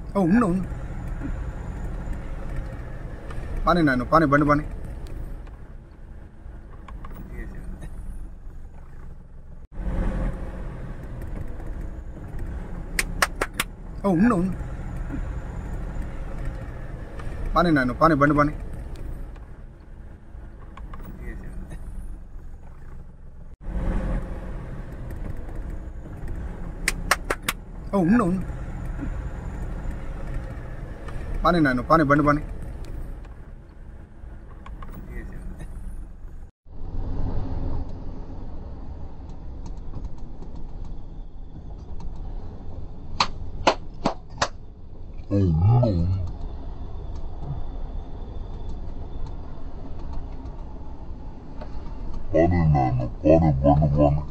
Oh, no. Pani nano, pani, bandi, pani. Oh, no. Pani nano, pani, bandi, pani. Oh, no. Pani nano, pani, bandi, pani. Oh no. Pani nano, pani, bandi, pani.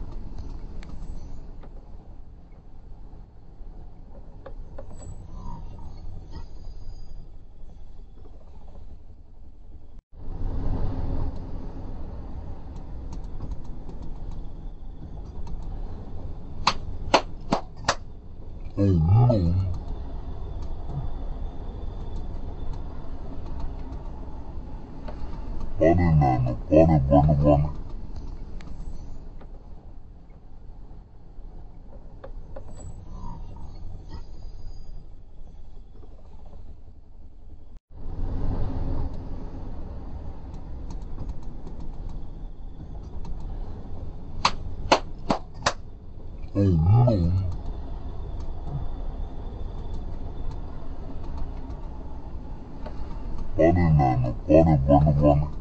Oh no. Pani nano, pani, bandi, pani. Oh no. Pani nano, pani, bandi, pani.